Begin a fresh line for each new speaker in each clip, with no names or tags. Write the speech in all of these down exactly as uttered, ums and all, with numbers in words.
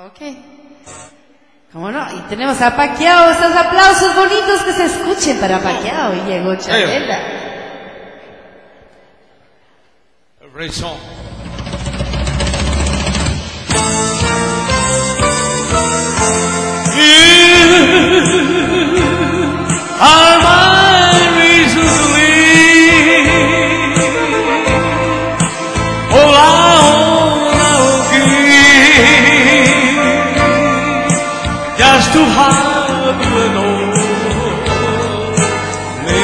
Ok. ¿Cómo no? Y tenemos a Pacquiao, esos aplausos bonitos que se escuchen para Pacquiao. Y llegó Chabela.
A great song. Are my reason to live. All I own I will give, just to have you know me.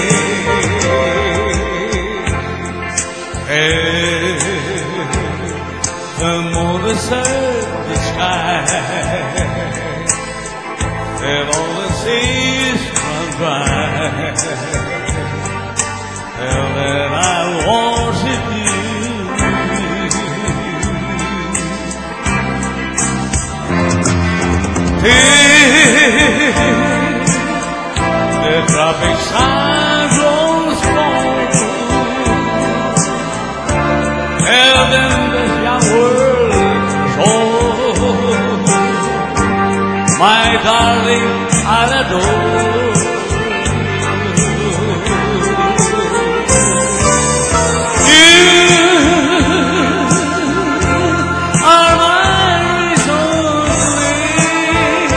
The moon is set the sky, and all the seas run dry. Tell that I worship you. Till the tropic cyclones fall, tell them this young world is old. My darling, I'll adore. You are my reason to live.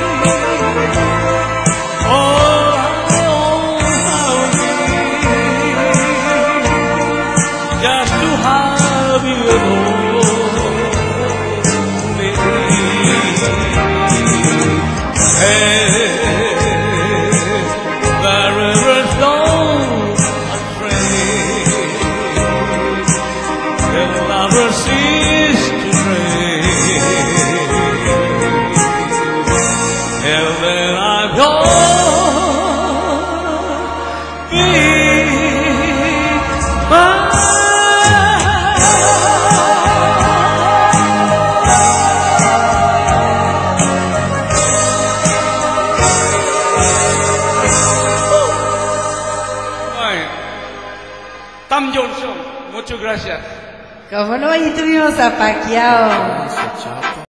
All I own I'll give, just to have you adore me. Hey, the rivers don't astray, till lovers cease to pray. Till then I'm gone, be mine. Tam Johnson, muchas gracias.
¿Cómo no? Ahí tuvimos a Pacquiao.